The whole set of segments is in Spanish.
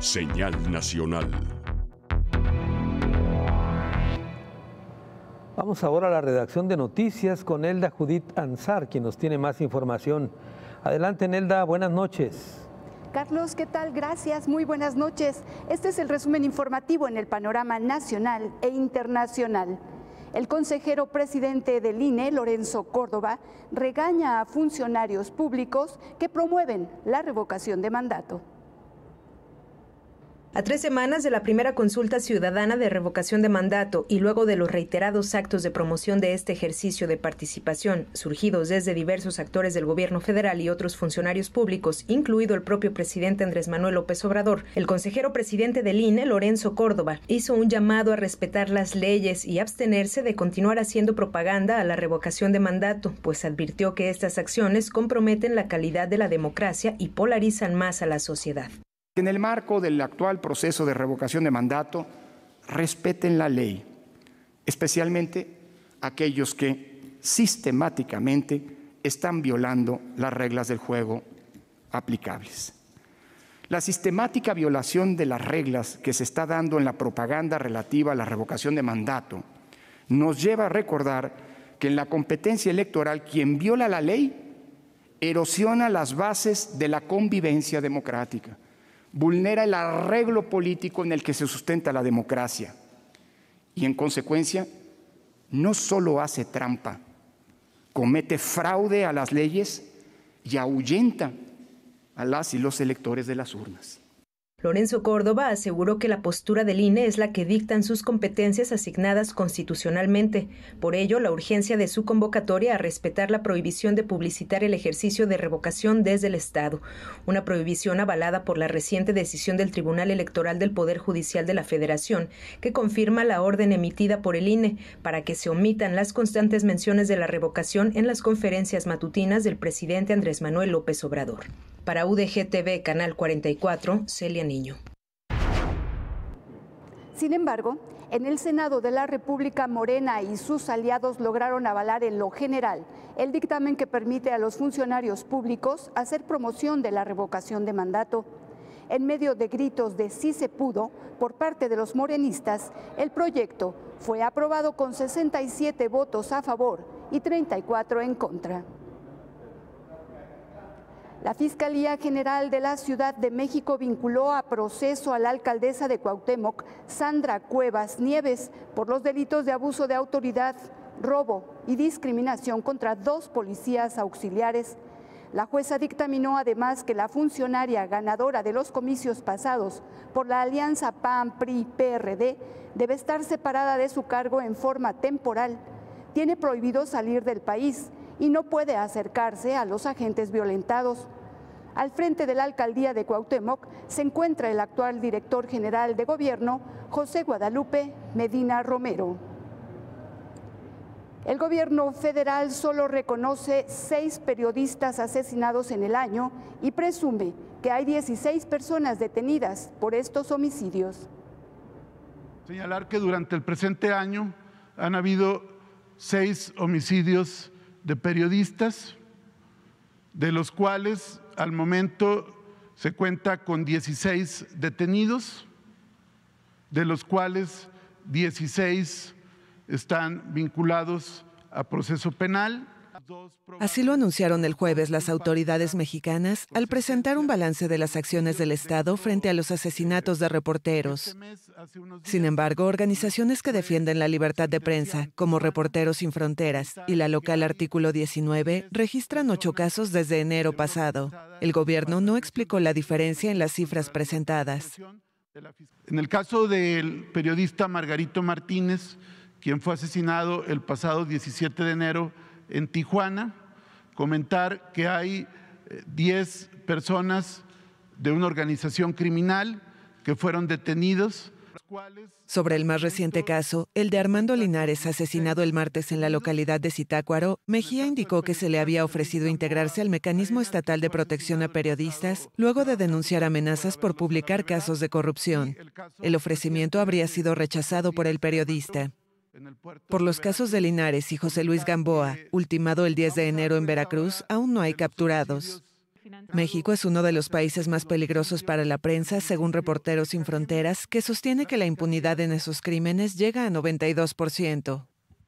Señal Nacional. Vamos ahora a la redacción de noticias con Nelda Judith Ansar, quien nos tiene más información. Adelante, Nelda, buenas noches. Carlos, ¿qué tal? Gracias, muy buenas noches. Este es el resumen informativo en el panorama nacional e internacional. El consejero presidente del INE, Lorenzo Córdoba, regaña a funcionarios públicos que promueven la revocación de mandato. A 3 semanas de la primera consulta ciudadana de revocación de mandato y luego de los reiterados actos de promoción de este ejercicio de participación surgidos desde diversos actores del gobierno federal y otros funcionarios públicos, incluido el propio presidente Andrés Manuel López Obrador, el consejero presidente del INE, Lorenzo Córdoba, hizo un llamado a respetar las leyes y abstenerse de continuar haciendo propaganda a la revocación de mandato, pues advirtió que estas acciones comprometen la calidad de la democracia y polarizan más a la sociedad. En el marco del actual proceso de revocación de mandato, respeten la ley, especialmente aquellos que sistemáticamente están violando las reglas del juego aplicables. La sistemática violación de las reglas que se está dando en la propaganda relativa a la revocación de mandato nos lleva a recordar que en la competencia electoral quien viola la ley erosiona las bases de la convivencia democrática, vulnera el arreglo político en el que se sustenta la democracia y, en consecuencia, no solo hace trampa, comete fraude a las leyes y ahuyenta a las y los electores de las urnas. Lorenzo Córdoba aseguró que la postura del INE es la que dictan sus competencias asignadas constitucionalmente. Por ello, la urgencia de su convocatoria a respetar la prohibición de publicitar el ejercicio de revocación desde el Estado, una prohibición avalada por la reciente decisión del Tribunal Electoral del Poder Judicial de la Federación, que confirma la orden emitida por el INE para que se omitan las constantes menciones de la revocación en las conferencias matutinas del presidente Andrés Manuel López Obrador. Para UDG TV, Canal 44, Celia Niño. Sin embargo, en el Senado de la República, Morena y sus aliados lograron avalar en lo general el dictamen que permite a los funcionarios públicos hacer promoción de la revocación de mandato. En medio de gritos de sí se pudo por parte de los morenistas, el proyecto fue aprobado con 67 votos a favor y 34 en contra. La Fiscalía General de la Ciudad de México vinculó a proceso a la alcaldesa de Cuauhtémoc, Sandra Cuevas Nieves, por los delitos de abuso de autoridad, robo y discriminación contra 2 policías auxiliares. La jueza dictaminó además que la funcionaria ganadora de los comicios pasados por la alianza PAN-PRI-PRD debe estar separada de su cargo en forma temporal. Tiene prohibido salir del país y no puede acercarse a los agentes violentados. Al frente de la alcaldía de Cuauhtémoc se encuentra el actual director general de gobierno, José Guadalupe Medina Romero. El gobierno federal solo reconoce 6 periodistas asesinados en el año y presume que hay 16 personas detenidas por estos homicidios. Señalar que durante el presente año han habido 6 homicidios de periodistas, de los cuales al momento se cuenta con 16 detenidos, de los cuales 16 están vinculados a proceso penal. Así lo anunciaron el jueves las autoridades mexicanas al presentar un balance de las acciones del Estado frente a los asesinatos de reporteros. Sin embargo, organizaciones que defienden la libertad de prensa, como Reporteros Sin Fronteras y la local Artículo 19, registran 8 casos desde enero pasado. El gobierno no explicó la diferencia en las cifras presentadas. En el caso del periodista Margarito Martínez, quien fue asesinado el pasado 17 de enero en Tijuana, comentar que hay 10 personas de una organización criminal que fueron detenidos. Sobre el más reciente caso, el de Armando Linares, asesinado el martes en la localidad de Zitácuaro, Mejía indicó que se le había ofrecido integrarse al Mecanismo Estatal de Protección a Periodistas luego de denunciar amenazas por publicar casos de corrupción. El ofrecimiento habría sido rechazado por el periodista. Por los casos de Linares y José Luis Gamboa, ultimado el 10 de enero en Veracruz, aún no hay capturados. México es uno de los países más peligrosos para la prensa, según Reporteros Sin Fronteras, que sostiene que la impunidad en esos crímenes llega a 92%.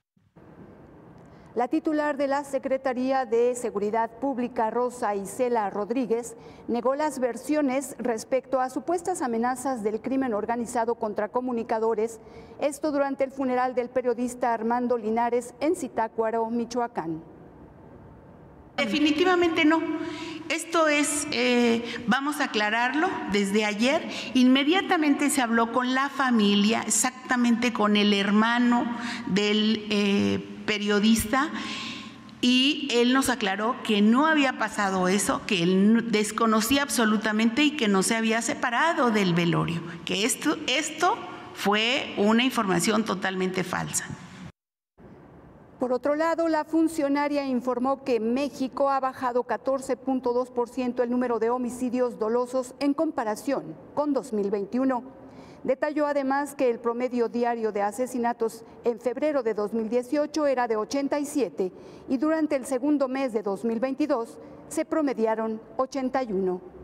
La titular de la Secretaría de Seguridad Pública, Rosa Isela Rodríguez, negó las versiones respecto a supuestas amenazas del crimen organizado contra comunicadores, esto durante el funeral del periodista Armando Linares en Zitácuaro, Michoacán. Definitivamente no. Esto es, vamos a aclararlo, desde ayer inmediatamente se habló con la familia, exactamente con el hermano del periodista, y él nos aclaró que no había pasado eso, que él desconocía absolutamente y que no se había separado del velorio, que esto fue una información totalmente falsa. Por otro lado, la funcionaria informó que México ha bajado 14.2% el número de homicidios dolosos en comparación con 2021. Detalló además que el promedio diario de asesinatos en febrero de 2018 era de 87 y durante el segundo mes de 2022 se promediaron 81.